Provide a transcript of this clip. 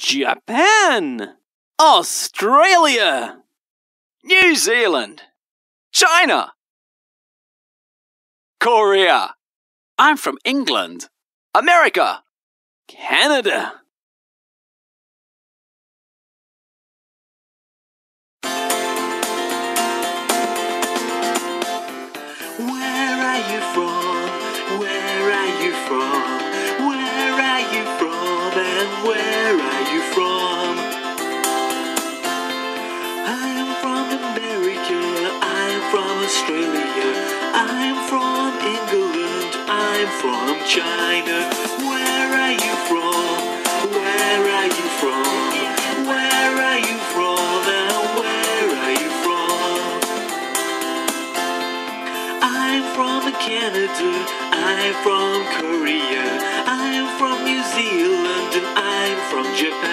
Japan, Australia, New Zealand, China, Korea. I'm from England. America, Canada. Where are you from? Where are you from? Where are you from? And where are you from? I am from America. I am from Australia. I am from England. I am from China. Where are you from? Where are you from? Where are you from? And where are you from? I'm from Canada, I'm from Korea, I'm from New Zealand, and I'm from Japan.